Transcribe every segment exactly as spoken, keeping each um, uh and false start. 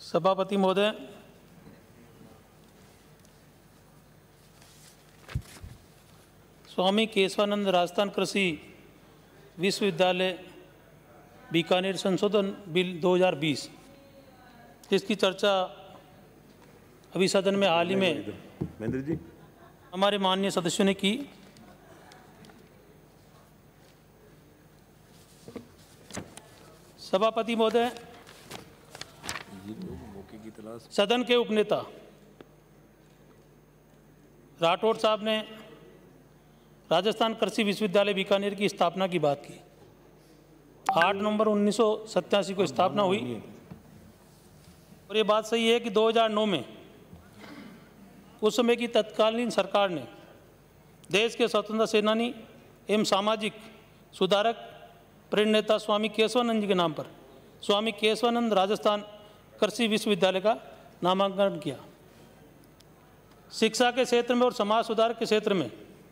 सभापति महोदय, स्वामी केशवानंद राजस्थान कृषि विश्वविद्यालय बीकानेर संशोधन बिल दो हज़ार बीस, जिसकी चर्चा अभी सदन में हाल ही में महेंद्र जी हमारे माननीय सदस्यों ने की। सभापति महोदय, सदन के उपनेता राठौड़ साहब ने राजस्थान कृषि विश्वविद्यालय बीकानेर की स्थापना की बात की। आठ नवंबर उन्नीस सौ सत्तासी को स्थापना हुई और ये बात सही है कि दो हज़ार नौ में उस समय की तत्कालीन सरकार ने देश के स्वतंत्रता सेनानी एवं सामाजिक सुधारक प्रेरणेता स्वामी केशवानंद जी के नाम पर स्वामी केशवानंद राजस्थान कृषि विश्वविद्यालय का नामांकन किया। शिक्षा के क्षेत्र में और समाज सुधार के क्षेत्र में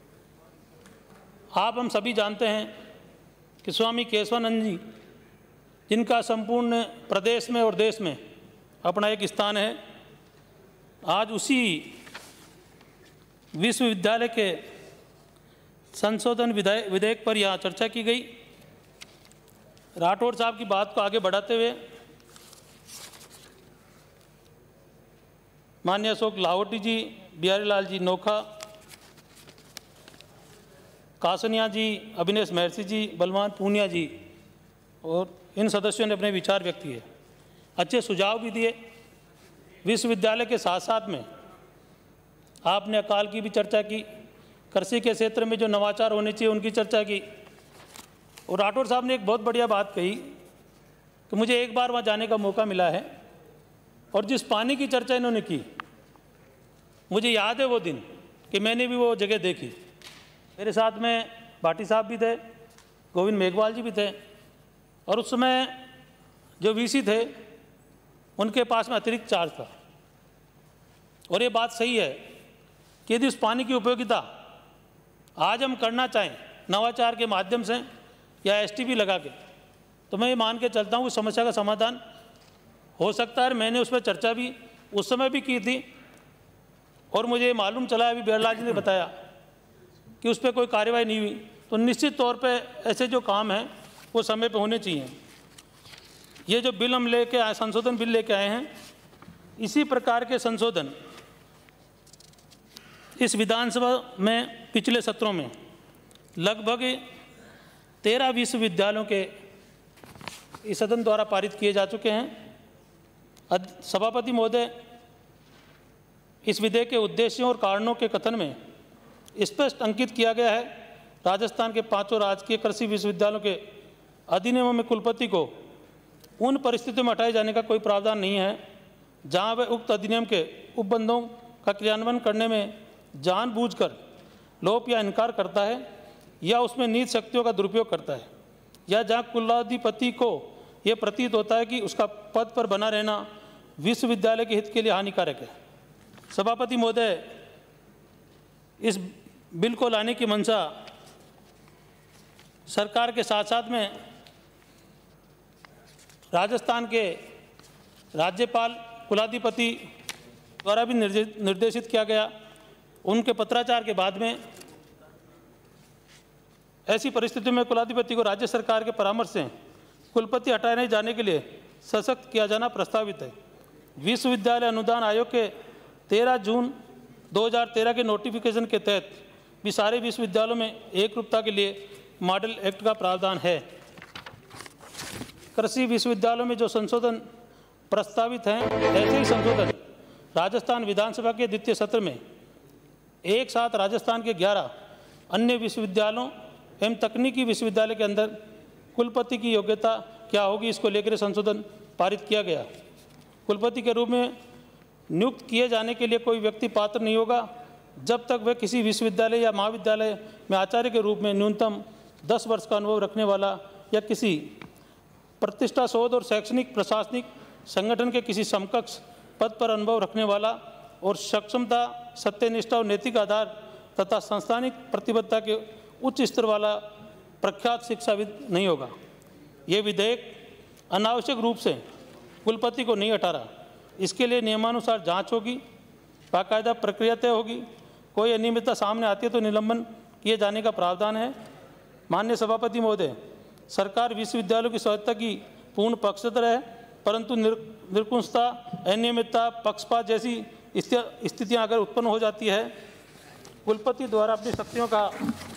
आप हम सभी जानते हैं कि स्वामी केशवानंद जी, जिनका संपूर्ण प्रदेश में और देश में अपना एक स्थान है, आज उसी विश्वविद्यालय के संशोधन विधेयक पर यहाँ चर्चा की गई। राठौड़ साहब की बात को आगे बढ़ाते हुए माननीय अशोक लाहौटी जी, बिहारी लाल जी नोखा, कासनिया जी, अभिनेश महर्षि जी, बलवान पूनिया जी और इन सदस्यों ने अपने विचार व्यक्त किए, अच्छे सुझाव भी दिए। विश्वविद्यालय के साथ साथ में आपने अकाल की भी चर्चा की, कृषि के क्षेत्र में जो नवाचार होने चाहिए उनकी चर्चा की। और राठौड़ साहब ने एक बहुत बढ़िया बात कही कि मुझे एक बार वहाँ जाने का मौका मिला है और जिस पानी की चर्चा इन्होंने की, मुझे याद है वो दिन कि मैंने भी वो जगह देखी। मेरे साथ में भाटी साहब भी थे, गोविंद मेघवाल जी भी थे और उस समय जो वीसी थे उनके पास में अतिरिक्त चार्ज था। और ये बात सही है कि यदि उस पानी की उपयोगिता आज हम करना चाहें नवाचार के माध्यम से या एसटीपी लगा के, तो मैं ये मान के चलता हूँ उस समस्या का समाधान हो सकता है। मैंने उस पर चर्चा भी उस समय भी की थी और मुझे मालूम चला, अभी बिरला जी ने बताया कि उस पर कोई कार्रवाई नहीं हुई। तो निश्चित तौर पे ऐसे जो काम हैं वो समय पे होने चाहिए। ये जो बिल हम लेके आए, संशोधन बिल लेके आए हैं, इसी प्रकार के संशोधन इस विधानसभा में पिछले सत्रों में लगभग तेरह विश्वविद्यालयों के इस सदन द्वारा पारित किए जा चुके हैं। सभापति महोदय, इस विधेयक के उद्देश्यों और कारणों के कथन में स्पष्ट अंकित किया गया है, राजस्थान के पांचों राजकीय कृषि विश्वविद्यालयों के अधिनियमों में कुलपति को उन परिस्थितियों में हटाए जाने का कोई प्रावधान नहीं है जहां वह उक्त अधिनियम के उपबंधों का क्रियान्वयन करने में जानबूझकर लोप या इनकार करता है या उसमें निहित शक्तियों का दुरुपयोग करता है, या जहां कुलाधिपति को यह प्रतीत होता है कि उसका पद पर बना रहना विश्वविद्यालय के हित के लिए हानिकारक है। सभापति महोदय, इस बिल को लाने की मंशा सरकार के साथ साथ में राजस्थान के राज्यपाल कुलाधिपति द्वारा भी निर्देशित किया गया। उनके पत्राचार के बाद में ऐसी परिस्थिति में कुलाधिपति को राज्य सरकार के परामर्श से कुलपति हटाए जाने के लिए सशक्त किया जाना प्रस्तावित है। विश्वविद्यालय अनुदान आयोग के तेरह जून दो हज़ार तेरह के नोटिफिकेशन के तहत भी सारे विश्वविद्यालयों में एक रूपता के लिए मॉडल एक्ट का प्रावधान है। कृषि विश्वविद्यालयों में जो संशोधन प्रस्तावित हैं, ऐसे ही संशोधन राजस्थान विधानसभा के द्वितीय सत्र में एक साथ राजस्थान के ग्यारह अन्य विश्वविद्यालयों एवं तकनीकी विश्वविद्यालय के अंदर कुलपति की योग्यता क्या होगी, इसको लेकर संशोधन पारित किया गया। कुलपति के रूप में नियुक्त किए जाने के लिए कोई व्यक्ति पात्र नहीं होगा जब तक वह किसी विश्वविद्यालय या महाविद्यालय में आचार्य के रूप में न्यूनतम दस वर्ष का अनुभव रखने वाला या किसी प्रतिष्ठा शोध और शैक्षणिक प्रशासनिक संगठन के किसी समकक्ष पद पर अनुभव रखने वाला और सक्षमता, सत्यनिष्ठा और नैतिक आधार तथा संस्थानिक प्रतिबद्धता के उच्च स्तर वाला प्रख्यात शिक्षाविद नहीं होगा। ये विधेयक अनावश्यक रूप से कुलपति को नहीं हटा रहा, इसके लिए नियमानुसार जांच होगी, बाकायदा प्रक्रिया तय होगी। कोई अनियमितता सामने आती है तो निलंबन किए जाने का प्रावधान है। माननीय सभापति महोदय, सरकार विश्वविद्यालयों की स्वायत्तता की पूर्ण पक्षधर है, परंतु निर निरंकुशता, अनियमितता, पक्षपात जैसी स्थितियां अगर उत्पन्न हो जाती है, कुलपति द्वारा अपनी शक्तियों का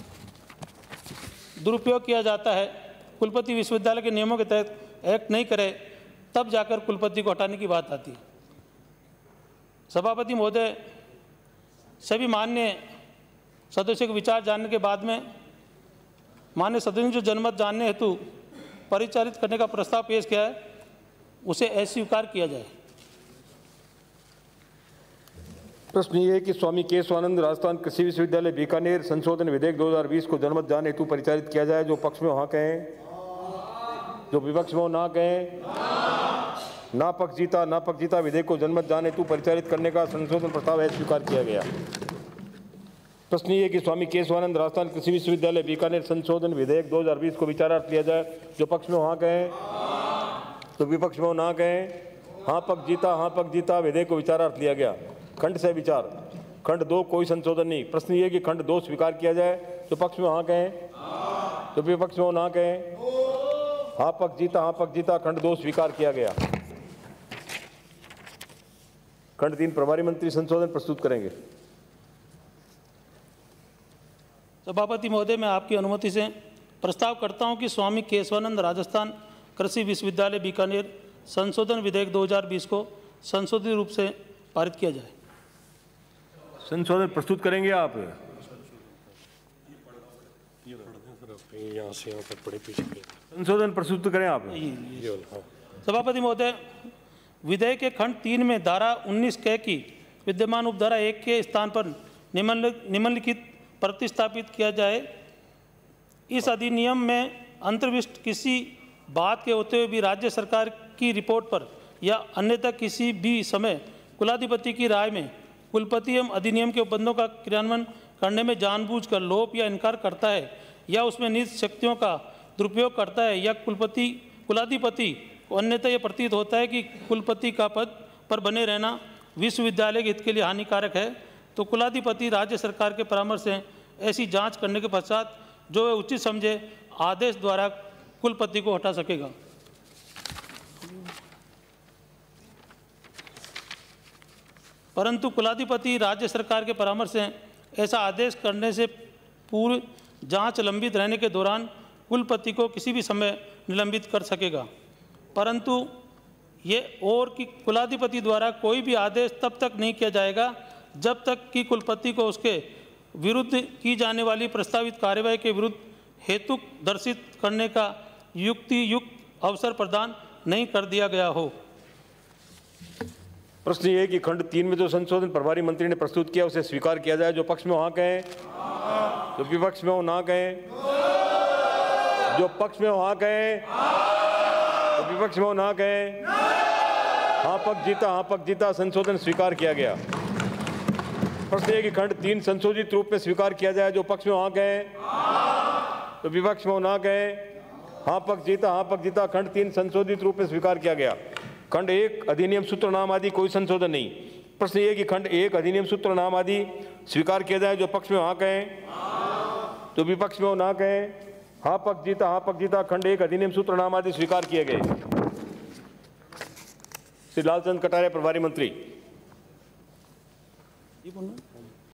दुरुपयोग किया जाता है, कुलपति विश्वविद्यालय के नियमों के तहत एक्ट नहीं करे, तब जाकर कुलपति को हटाने की बात आती है। सभापति महोदय, सभी माननीय सदस्यों के विचार जानने के बाद में माननीय सदस्य ने जो जनमत जानने हेतु परिचालित करने का प्रस्ताव पेश किया है, उसे अस्वीकार किया जाए। प्रश्न ये है कि स्वामी केशवानंद राजस्थान कृषि विश्वविद्यालय बीकानेर संशोधन विधेयक दो हज़ार बीस को जनमत जान हेतु परिचालित किया जाए। जो पक्ष में हाँ कहें, जो विपक्ष में ना कहें। ना पक्ष जीता, ना पक्ष जीता। विधेयक को जनमत जान हेतु परिचालित करने का संशोधन प्रस्ताव अस्वीकार किया गया। प्रश्न ये है कि स्वामी केशवानंद राजस्थान कृषि विश्वविद्यालय बीकानेर संशोधन विधेयक दो हज़ार बीस को विचारार्थ लिया जाए। जो पक्ष में हाँ कहें, तो विपक्ष में ना कहें। हाँ पक्ष जीता, हाँ पक्ष जीता। विधेयक को विचारार्थ लिया गया। खंड से विचार। खंड दो कोई संशोधन नहीं। प्रश्न ये कि खंड दो स्वीकार किया जाए। जो पक्ष में हाँ कहें, तो विपक्ष में ना कहें। हाँ पक्ष जीता, हाँ पक्ष जीता। खंड दो स्वीकार किया गया। खंड तीन प्रभारी मंत्री संशोधन प्रस्तुत करेंगे। सभापति महोदय, मैं आपकी अनुमति से प्रस्ताव करता हूं कि स्वामी केशवानंद राजस्थान कृषि विश्वविद्यालय बीकानेर संशोधन विधेयक दो हज़ार बीस को संशोधित रूप से पारित किया जाए। संशोधन प्रस्तुत करेंगे आप। संशोधन प्रस्तुत करें आप। सभापति महोदय, विधेयक के खंड तीन में धारा उन्नीस के की विद्यमान उपधारा एक के स्थान पर निम्नलिखित प्रतिस्थापित किया जाए। इस अधिनियम में अंतर्विष्ट किसी बात के होते हुए भी राज्य सरकार की रिपोर्ट पर या अन्यथा किसी भी समय कुलाधिपति की राय में कुलपति एवं अधिनियम के उपबंधों का क्रियान्वयन करने में जानबूझकर लोप या इनकार करता है या उसमें निज शक्तियों का दुरुपयोग करता है या कुलपति कुलाधिपति को अन्यथा यह प्रतीत होता है कि कुलपति का पद पर बने रहना विश्वविद्यालय के हित के लिए हानिकारक है, तो कुलाधिपति राज्य सरकार के परामर्श से ऐसी जांच करने के पश्चात जो वह उचित समझे आदेश द्वारा कुलपति को हटा सकेगा। परंतु कुलाधिपति राज्य सरकार के परामर्श से ऐसा आदेश करने से पूर्व जांच लंबित रहने के दौरान कुलपति को किसी भी समय निलंबित कर सकेगा। परंतु ये और कि कुलाधिपति द्वारा कोई भी आदेश तब तक नहीं किया जाएगा जब तक कि कुलपति को उसके विरुद्ध की जाने वाली प्रस्तावित कार्यवाही के विरुद्ध हेतु दर्शित करने का युक्ति युक्त अवसर प्रदान नहीं कर दिया गया हो। प्रश्न ये है कि खंड तीन में जो संशोधन प्रभारी मंत्री ने प्रस्तुत किया उसे स्वीकार किया जाए। जो पक्ष में हाँ कहें, जो विपक्ष में हो ना कहें। जो पक्ष में हो हाँ कहें, तो विपक्ष में हो ना कहें। हाँ पक्ष जीता, हाँ पक्ष जीता। संशोधन स्वीकार किया गया। प्रश्न ये कि खंड तीन संशोधित रूप में स्वीकार किया जाए। जो पक्ष में हाँ कहें, तो विपक्ष में हो ना कहें। हाँ पक्ष जीता, हाँ पक्ष जीता। खंड तीन संशोधित रूप में स्वीकार किया गया। खंड एक अधिनियम सूत्र नाम आदि कोई संशोधन नहीं। प्रश्न ये कि खंड एक अधिनियम सूत्र नाम आदि स्वीकार किया जाए। जो पक्ष में हाँ कहें, तो विपक्ष में हो ना कहें। हाँ पक्ष जीता, हाँ पक्ष जीता। खंड एक अधिनियम सूत्र नाम आदि स्वीकार किए गए। श्री लालचंद कटारिया प्रभारी मंत्री।